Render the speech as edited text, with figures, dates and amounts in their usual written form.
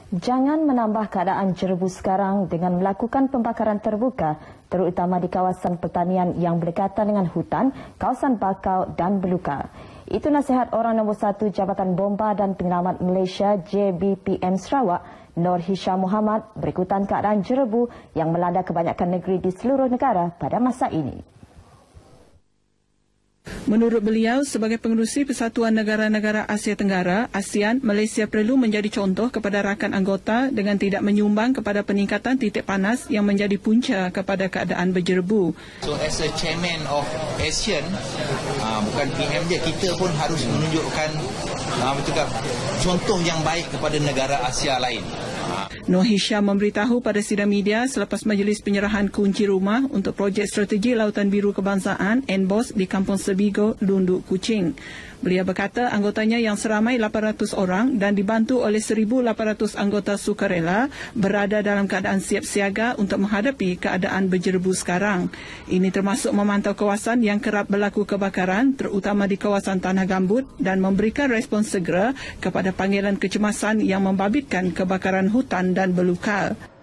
Jangan menambah keadaan jerebu sekarang dengan melakukan pembakaran terbuka, terutama di kawasan pertanian yang berdekatan dengan hutan, kawasan bakau dan belukar. Itu nasihat orang nombor 1 Jabatan Bomba dan Penyelamat Malaysia JBPM Sarawak, Nur Hisham Muhammad, berikutan keadaan jerebu yang melanda kebanyakan negeri di seluruh negara pada masa ini. Menurut beliau, sebagai pengerusi Persatuan Negara-Negara Asia Tenggara, ASEAN, Malaysia perlu menjadi contoh kepada rakan anggota dengan tidak menyumbang kepada peningkatan titik panas yang menjadi punca kepada keadaan berjerebu. So as a chairman of ASEAN, bukan PM dia, kita pun harus menunjukkan contoh yang baik kepada negara Asia lain. Nur Hisham memberitahu pada sidang media selepas majlis penyerahan kunci rumah untuk projek strategi Lautan Biru Kebangsaan NBOS di Kampung Sebigo, Lunduk, Kuching. Beliau berkata anggotanya yang seramai 800 orang dan dibantu oleh 1,800 anggota sukarela berada dalam keadaan siap siaga untuk menghadapi keadaan berjerebu sekarang. Ini termasuk memantau kawasan yang kerap berlaku kebakaran, terutama di kawasan Tanah Gambut, dan memberikan respons segera kepada panggilan kecemasan yang membabitkan kebakaran hutan dan belukar.